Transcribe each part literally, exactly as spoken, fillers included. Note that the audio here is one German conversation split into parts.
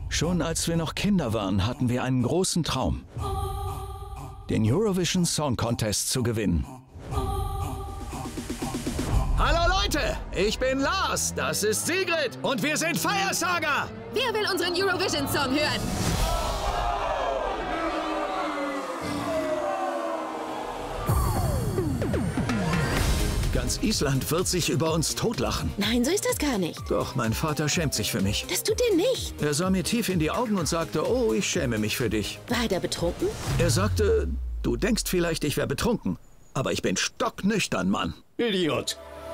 Schon als wir noch Kinder waren, hatten wir einen großen Traum. Den Eurovision Song Contest zu gewinnen. Hallo Leute, ich bin Lars, das ist Sigrid und wir sind Fire Saga. Wer will unseren Eurovision Song hören? Ganz Island wird sich über uns totlachen. Nein, so ist das gar nicht. Doch, mein Vater schämt sich für mich. Das tut er nicht. Er sah mir tief in die Augen und sagte, oh, ich schäme mich für dich. War er da betrunken? Er sagte, du denkst vielleicht, ich wäre betrunken. Aber ich bin stocknüchtern, Mann. Idiot.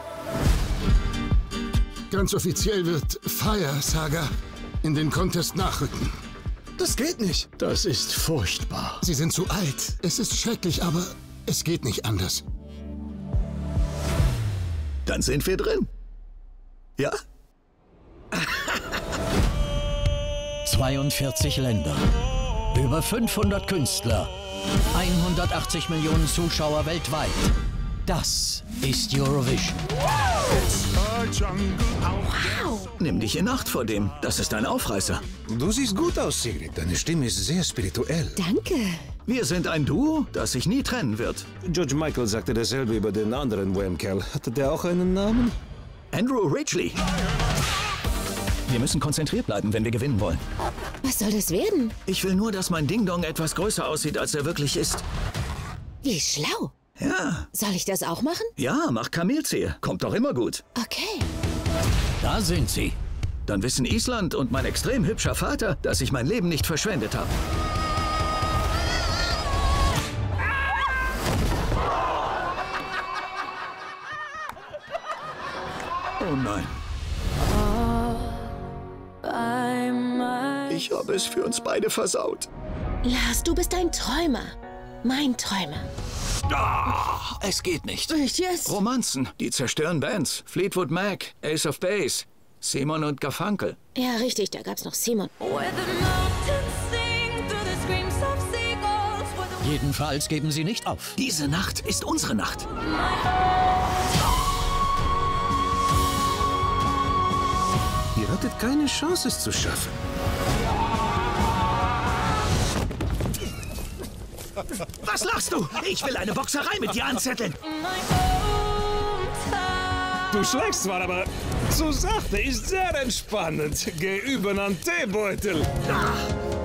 Ganz offiziell wird Fire Saga in den Contest nachrücken. Das geht nicht. Das ist furchtbar. Sie sind zu alt. Es ist schrecklich, aber es geht nicht anders. Dann sind wir drin. Ja? zweiundvierzig Länder, über fünfhundert Künstler, hundertachtzig Millionen Zuschauer weltweit. Das ist Eurovision. Wow. Nimm dich in Acht vor dem. Das ist ein Aufreißer. Du siehst gut aus, Sigrid. Deine Stimme ist sehr spirituell. Danke. Wir sind ein Duo, das sich nie trennen wird. George Michael sagte dasselbe über den anderen Wham-Kerl. Hatte der auch einen Namen? Andrew Ridgeley. Wir müssen konzentriert bleiben, wenn wir gewinnen wollen. Was soll das werden? Ich will nur, dass mein Ding-Dong etwas größer aussieht, als er wirklich ist. Wie schlau. Ja. Soll ich das auch machen? Ja, mach Kamelzehe. Kommt doch immer gut. Okay. Da sind sie. Dann wissen Island und mein extrem hübscher Vater, dass ich mein Leben nicht verschwendet habe. Oh nein. Ich habe es für uns beide versaut. Lars, du bist ein Träumer. Mein Träumer. Ah, es geht nicht. Echt jetzt? Romanzen, die zerstören Bands. Fleetwood Mac, Ace of Base, Simon und Garfunkel. Ja, richtig, da gab's noch Simon. Jedenfalls geben sie nicht auf. Diese Nacht ist unsere Nacht. Ihr hattet keine Chance, es zu schaffen. Was lachst du? Ich will eine Boxerei mit dir anzetteln. Du schlägst zwar, aber zu sachte ist sehr entspannend. Geh über an Teebeutel. Ah.